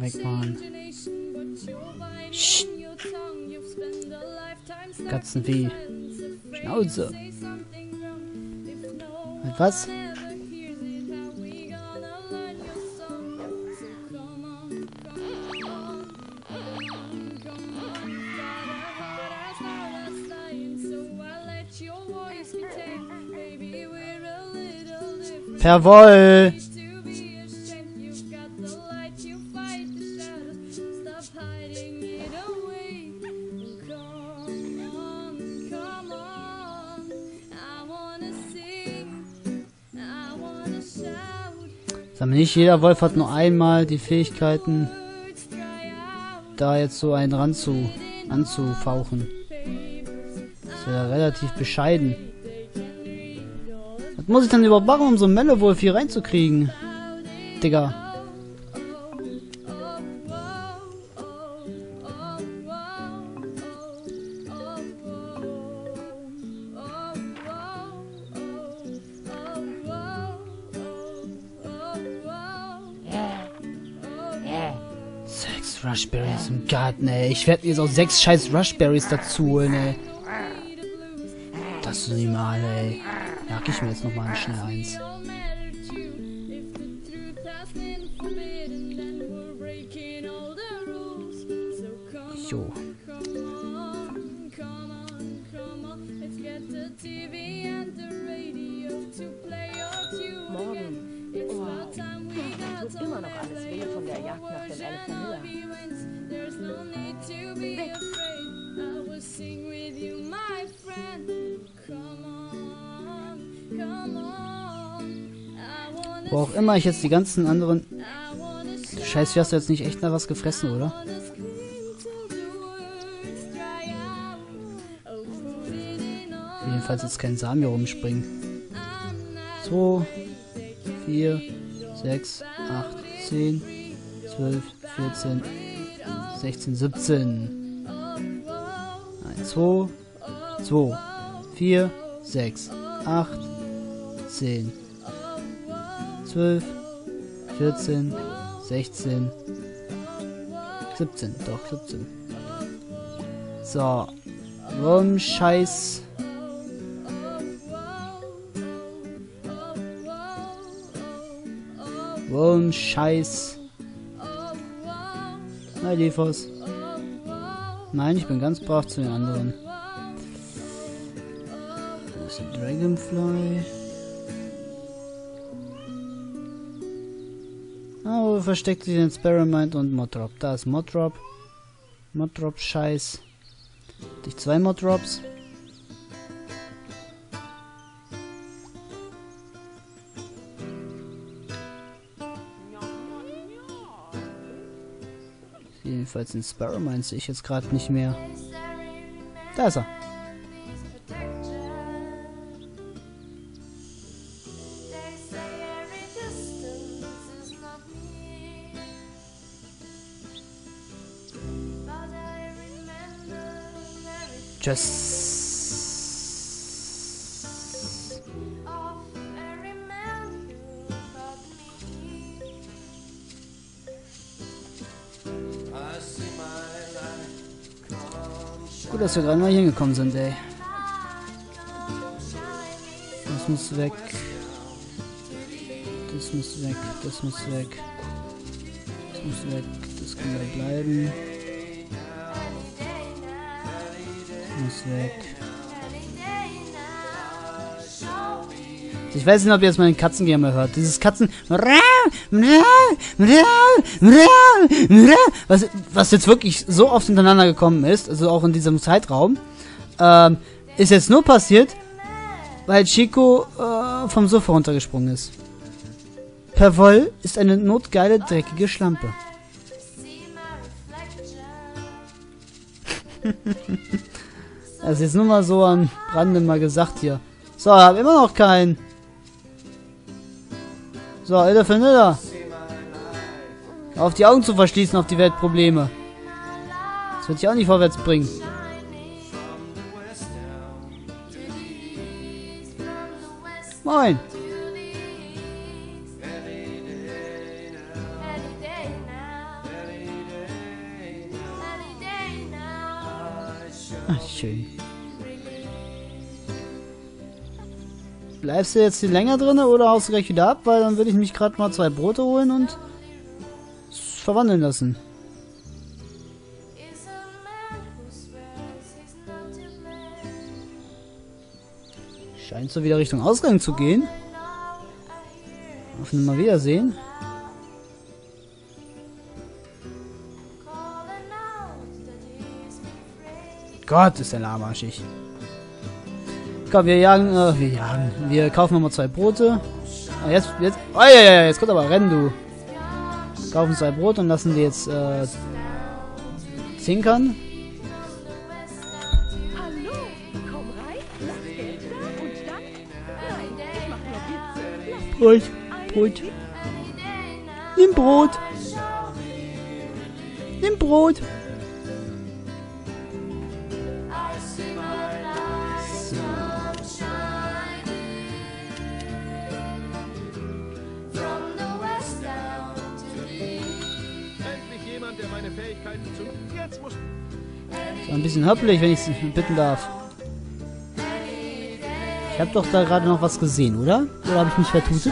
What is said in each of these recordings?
wegmachen. Psst. Katzenvieh. Schnauze. Mit was? Jawohl! Aber nicht jeder Wolf hat nur einmal die Fähigkeiten, da jetzt so einen anzufauchen. Das wäre relativ bescheiden. Was muss ich denn überhaupt machen, um so einen Mellowolf hier reinzukriegen? Digga. Rushberries im Garten, ey. Ich werde mir jetzt auch 6 scheiß Rushberries dazu holen, ey. Das ist normal, ey. Jag ich mir jetzt nochmal schnell eins. Jo. Morgen. Oh, tut immer noch alles weh von der Jagd nach dem Elefanilla. Wo auch immer ich jetzt die ganzen anderen... Scheiße, hast du jetzt nicht echt nach was gefressen, oder? Jedenfalls jetzt kein Samen hier rumspringen. 2, 4, 6, 8, 10, 12, 14, 16, 17. 1, 2, 2, 4, 6, 8, 10, 12, 14, 16, 17. Doch, 17. So. Scheiß. Scheiß. Hi, Lefos. Nein, ich bin ganz brav zu den anderen. Das ist ein Dragonfly. Oh, versteckt sich in Experiment und Moddrop. Da ist Moddrop. Moddrop, Scheiß. Hatte ich 2 Moddrops? Jedenfalls den Sparrowmine sehe ich jetzt gerade nicht mehr. Da ist er. Just... Gut, dass wir gerade mal hier hingekommen sind, ey. Das muss weg. Das muss weg. Das muss weg. Das muss weg. Das kann da bleiben. Das muss weg. Ich weiß nicht, ob ihr jetzt meine Katzengame hört. Dieses Katzen... Was jetzt wirklich so oft hintereinander gekommen ist, also auch in diesem Zeitraum, ist jetzt nur passiert, weil Chico vom Sofa runtergesprungen ist. Perwoll ist eine notgeile, dreckige Schlampe. Das ist jetzt nur mal so am Rande mal gesagt hier. So, hab immer noch keinen. So, Elefanilla. Auf die Augen zu verschließen auf die Weltprobleme. Das wird dich auch nicht vorwärts bringen. Moin. schön. Bleibst du jetzt hier länger drin oder haust du gleich wieder ab? Weil dann würde ich mich gerade mal 2 Brote holen und verwandeln lassen. Scheint so wieder Richtung Ausgang zu gehen. Auf mal Wiedersehen. Gott, ist der lahmarschig. Komm, wir kaufen nochmal 2 Brote. Ah, jetzt, oh, ja, jetzt kommt aber Rennen, du. Kaufen 2 Brote und lassen die jetzt, zinkern. Hallo, komm rein, lass Geld da und dann... Nein, ich mach nur Witze. Brot. Nimm Brot. Nimm Brot. So ein bisschen höpplich, wenn ich es bitten darf. Ich habe doch da gerade noch was gesehen, oder? Oder habe ich mich vertutet?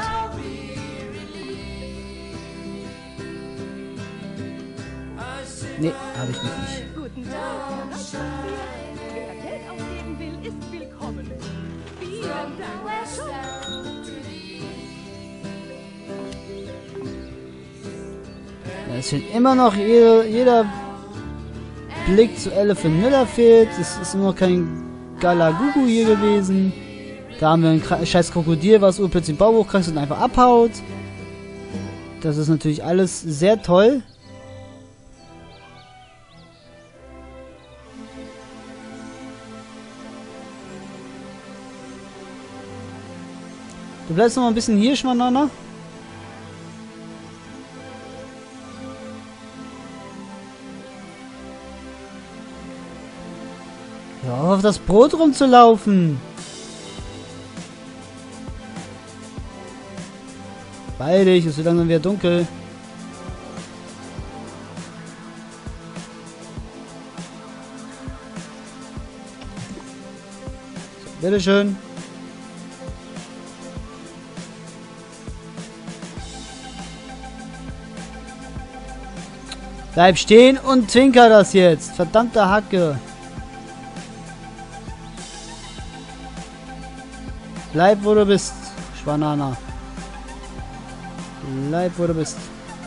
Nee, habe ich mich nicht. Guten Tag, hereinspazieren. Wer Geld ausgeben will, ist willkommen. Vielen Dank. Ja, es fehlt immer noch jeder Blick zu Elephant Miller fehlt. Es ist immer noch kein Galagugu hier gewesen. Da haben wir ein scheiß Krokodil, was urplötzlich den Bauch hochkriegt und einfach abhaut. Das ist natürlich alles sehr toll. Du bleibst noch mal ein bisschen hier, Schmanana. Ja, auf das Brot rumzulaufen. Beeil dich, es wird langsam wieder dunkel. So, bitteschön. Bleib stehen und zwinker das jetzt. Verdammte Hacke. Bleib, wo du bist, Schwanana. Bleib, wo du bist.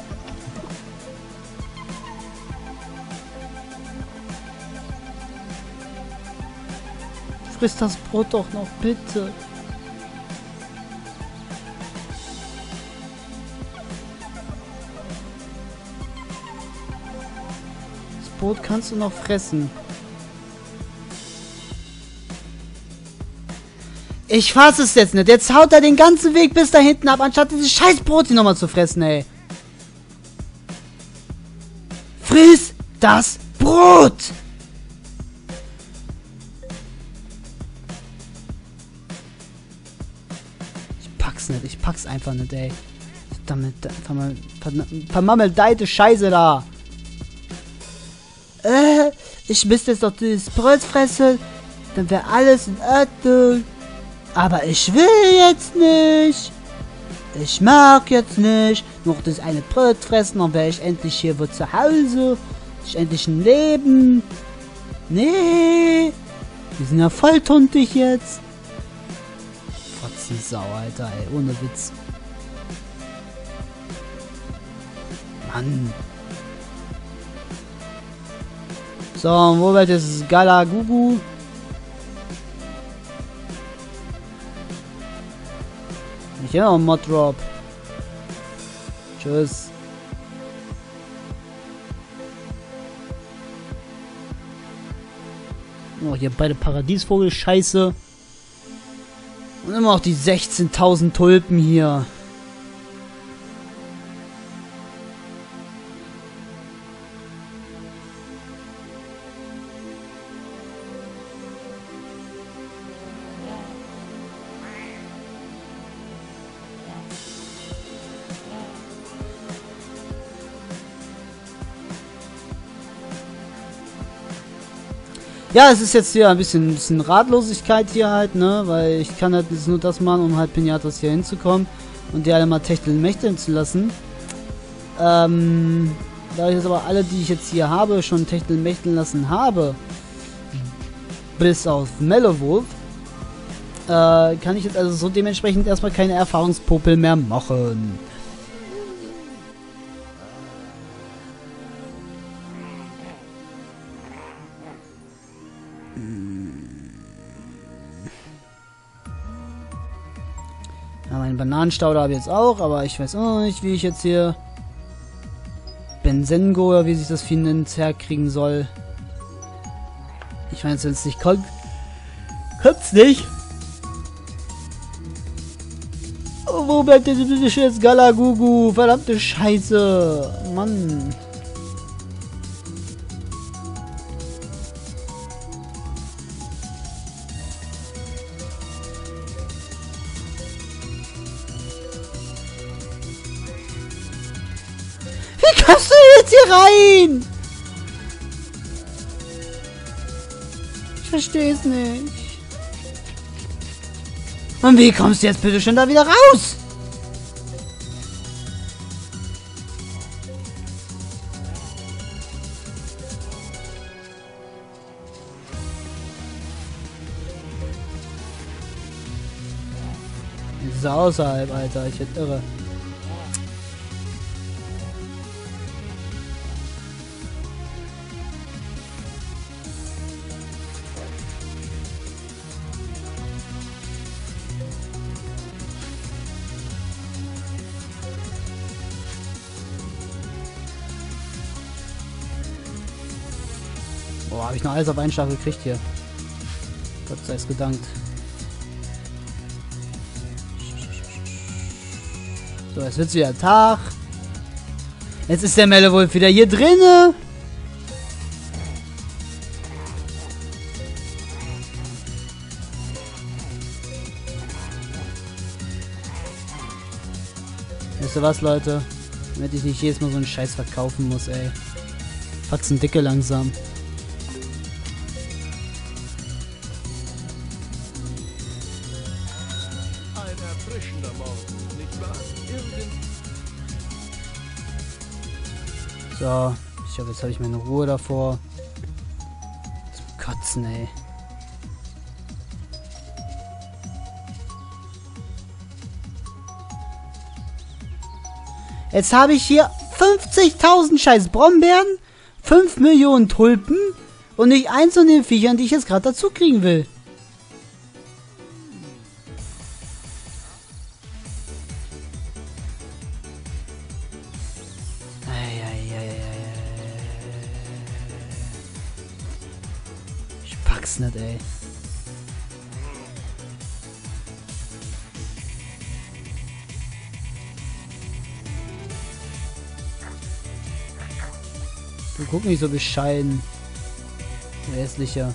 Friss das Brot doch noch, bitte. Das Brot kannst du noch fressen. Ich fass es jetzt nicht. Jetzt haut er den ganzen Weg bis da hinten ab, anstatt dieses scheiß Brot hier nochmal zu fressen, ey. Friss das Brot! Ich pack's nicht. Ich pack's einfach nicht, ey. Damit vermammeldeite Scheiße da. Ich müsste jetzt doch dieses Brot fressen. Dann wäre alles in Ordnung. Aber ich will jetzt nicht. Ich mag jetzt nicht. Noch das eine Brot fressen, dann wäre ich endlich hier wo zu Hause. Ich endlich ein Leben. Nee. Wir sind ja voll tuntig jetzt. Fotzensau, Alter, ey. Ohne Witz. Mann. So, und wo wird jetzt Galagugu? Ich hätte noch einen Mod-Drop. Tschüss. Oh, hier beide Paradiesvogel-Scheiße. Und immer noch die 16.000 Tulpen hier. Ja, es ist jetzt hier ein bisschen Ratlosigkeit hier halt, ne? Weil ich kann halt jetzt nur das machen, um halt Pinatas hier hinzukommen und die alle mal techteln mächteln zu lassen. Da ich jetzt aber alle, die ich jetzt hier habe, schon techteln mächteln lassen habe, bis auf Mellowolf, kann ich jetzt also so dementsprechend erstmal keine Erfahrungspopel mehr machen. Ja, meinen Bananenstauder habe ich jetzt auch, aber ich weiß auch nicht, wie ich jetzt hier Bensengo oder wie sich das Vieh nennt, herkriegen soll. Ich meine, wenn es nicht kommt, kommt's nicht. Oh, wo bleibt denn bitte schön jetzt Galagugu? Verdammte Scheiße. Mann. Wie kommst du jetzt hier rein? Ich verstehe es nicht. Und wie kommst du jetzt bitte schon da wieder raus? Jetzt ist er außerhalb, Alter. Ich werde irre. Boah, habe ich noch alles auf einen Schlag gekriegt hier. Gott sei es gedankt. So, jetzt wird's wieder Tag. Jetzt ist der Mellowolf wieder hier drinne. Weißt du was, Leute? Damit ich nicht jedes Mal so einen Scheiß verkaufen muss, ey. Fatzen dicke langsam. So, ich hoffe, jetzt habe ich meine Ruhe davor. Zum Kotzen, ey. Jetzt habe ich hier 50.000 scheiß Brombeeren, 5 Millionen Tulpen und nicht eins von den Viechern, die ich jetzt gerade dazu kriegen will. Ich pack's nicht, ey. Du guck nicht so bescheiden. Der hässliche.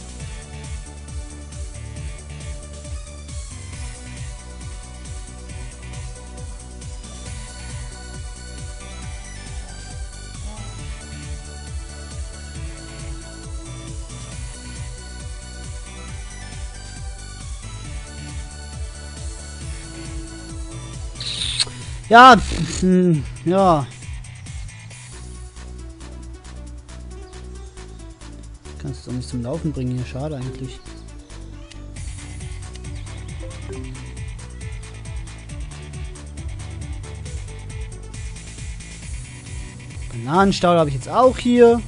Ja, ja. Kannst du doch nicht zum Laufen bringen hier, schade eigentlich. Bananenstaude habe ich jetzt auch hier.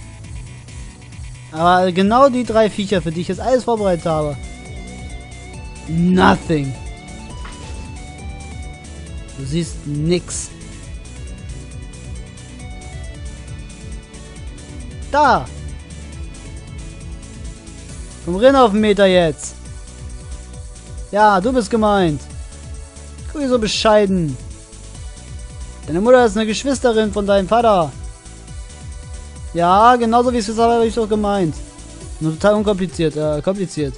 Aber genau die 3 Viecher, für die ich jetzt alles vorbereitet habe. Nothing. Du siehst nix. Da! Komm rein auf den Meter jetzt. Ja, du bist gemeint. Guck so bescheiden. Deine Mutter ist eine Geschwisterin von deinem Vater. Ja, genauso wie ich es gesagt habe, habe ich doch gemeint. Nur total unkompliziert, kompliziert.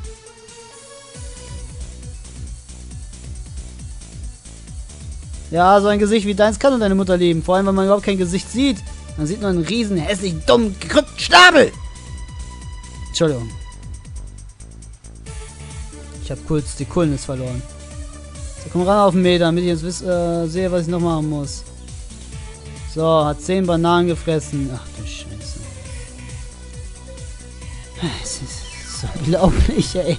Ja, so ein Gesicht wie deins kann nur deine Mutter lieben. Vor allem, wenn man überhaupt kein Gesicht sieht. Man sieht nur einen riesen, hässlichen, dummen, gekrümmten Schnabel. Entschuldigung. Ich habe kurz die Coolness verloren. So, komm ran auf den Meter, damit ich jetzt sehe, was ich noch machen muss. So, hat 10 Bananen gefressen. Ach du Scheiße. Es ist so unglaublich, ey.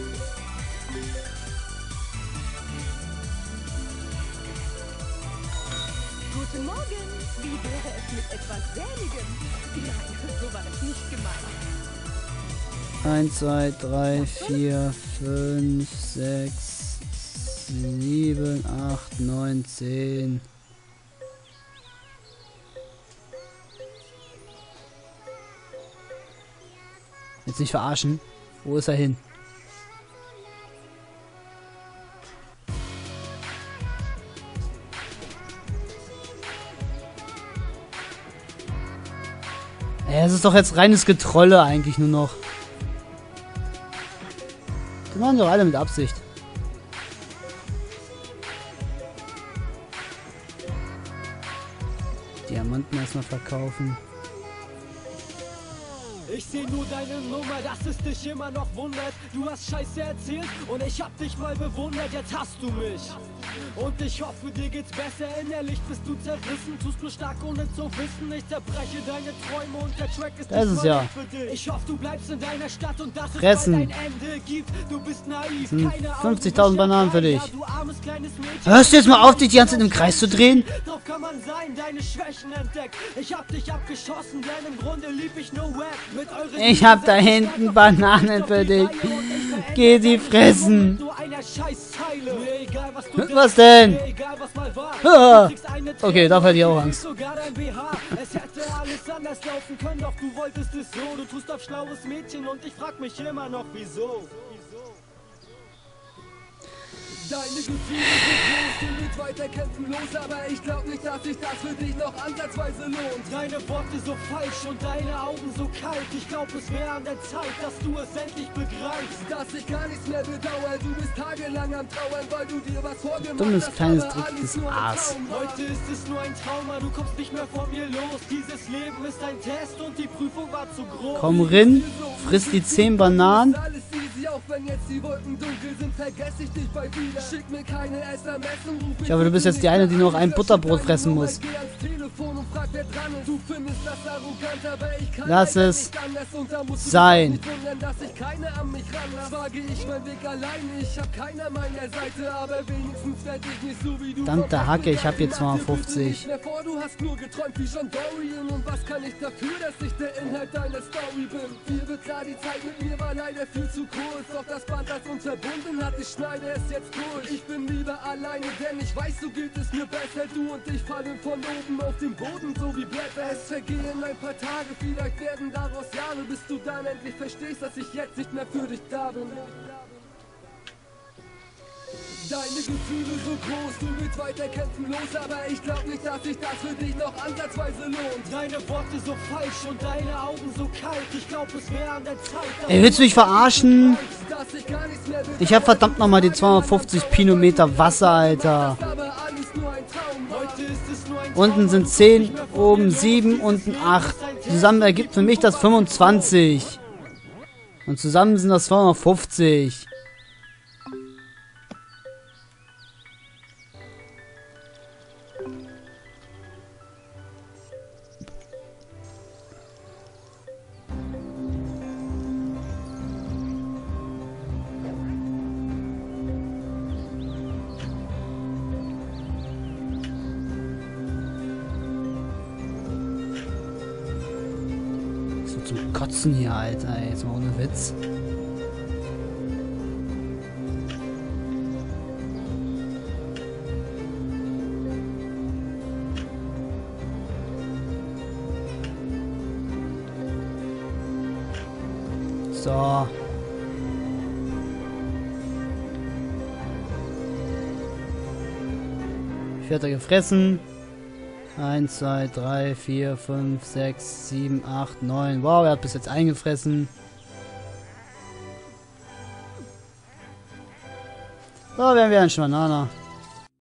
Guten Morgen. Wie wäre es mit etwas Sämigem? Nein, so war das nicht gemeint. 1, 2, 3, 4, 5, 6, 7, 8, 9, 10. Jetzt nicht verarschen. Wo ist er hin? Es ist doch jetzt reines Getrolle eigentlich nur noch. Die machen doch alle mit Absicht. Diamanten erstmal verkaufen. Ich seh nur deine Nummer, dass es dich immer noch wundert. Du hast Scheiße erzählt und ich hab dich mal bewundert. Jetzt hast du mich. Und ich hoffe, dir geht's besser. Innerlich bist du zerrissen. Tust nur stark ohne zu wissen. Ich zerbreche deine Träume und der Track ist das nicht ist ja für dich. Ich hoffe, du bleibst in deiner Stadt und dass fressen. es bald ein Ende gibt. Du bist naiv. 50.000 Bananen für dich. Du armes kleines Mädchen. Hörst du jetzt mal auf, dich die ganze Zeit im Kreis zu drehen? Drauf kann man sein, deine Schwächen entdeckt. Ich hab dich abgeschossen, denn im Grunde lieb ich nur Web. Mit euren Ich hab da hinten Bananen für dich. Geh die fressen. Was denn? Ah. Okay, dafür hätte ich auch Angst. Es hätte alles anders laufen können, doch du wolltest es so. Du tust auf schlaues Mädchen und ich frag mich immer noch, wieso. Deine Gefühle sind groß, du willst weiter kämpfen los, aber ich glaub nicht, dass sich das für dich noch ansatzweise lohnt. Deine Worte so falsch und deine Augen so kalt. Ich glaub, es wäre an der Zeit, dass du es endlich begreifst. Dass ich gar nichts mehr bedauere, du bist tagelang am Trauern, weil du dir was vorgemacht Dummes hast. kleines dreckiges Aas. Heute ist es nur ein Trauma, du kommst nicht mehr von mir los. Dieses Leben ist ein Test und die Prüfung war zu groß. Komm rein, friss die 10 Bananen. Alles easy, auch wenn jetzt die Wolken dunkel sind, vergess ich dich bald wieder. Schick mir keine SMS und ruf mich. Ich hoffe, du bist jetzt die eine, die noch ein Butterbrot fressen muss. Geh ans Telefon und frag, wer dran ist. Du findest das arrogant, aber ich kann Lass leider es nicht anders und da musst du sein. dich nicht wundern, dass sich keiner an mich ranlässt. Zwar geh ich meinen Weg alleine, ich hab keiner meiner Seite, aber wenigstens werd ich nicht so wie du. Verdammte Hacke, ich hab jetzt 250. Du hast nur geträumt wie John Dorian und was kann ich dafür, dass ich der Inhalt deiner Story bin? Dir wird klar, die Zeit mit mir war leider viel zu kurz, doch das Band, das uns verbunden hat, ich schneide es jetzt durch. Ich bin lieber alleine, denn ich weiß, so geht es mir besser. Du und ich fallen von oben auf den Boden, so wie Blätter. Es vergehen ein paar Tage, vielleicht werden daraus Jahre, bis du dann endlich verstehst, dass ich jetzt nicht mehr für dich da bin. Deine Gefühle so groß, du willst weiter kämpfen los, aber ich glaub nicht, dass sich das für dich noch ansatzweise lohnt. Deine Worte so falsch und deine Augen so kalt, ich glaub, es wäre an der Zeit. Ey, willst du mich verarschen? Ich hab verdammt nochmal die 250 Pinometer Wasser, Alter. Unten sind 10, oben 7, unten 8. Zusammen ergibt für mich das 25. Und zusammen sind das 250. Zum Kotzen hier, Alter. Ey, jetzt mal ohne Witz. So. Vierter gefressen. 1, 2, 3, 4, 5, 6, 7, 8, 9. Wow, er hat bis jetzt eingefressen. So, werden wir ein Banana.